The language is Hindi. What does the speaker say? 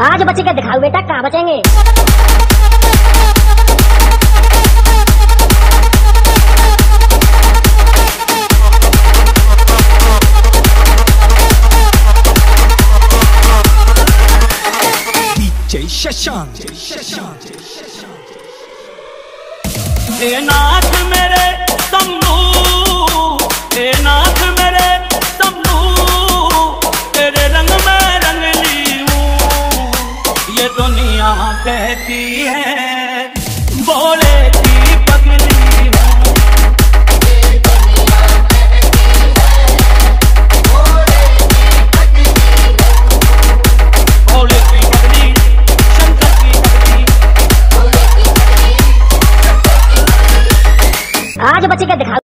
आज बच के दिखाओ बेटा, कहाँ बचेंगे। हे नाथ मेरे शंभू, हे नाथ मेरे शंभू, तेरे रंग में रंग ली हूँ। ये दुनिया कहती है बोले की पगली हूँ। बोले की पगली, शंकर की पगली। आज बच के दिखाओ।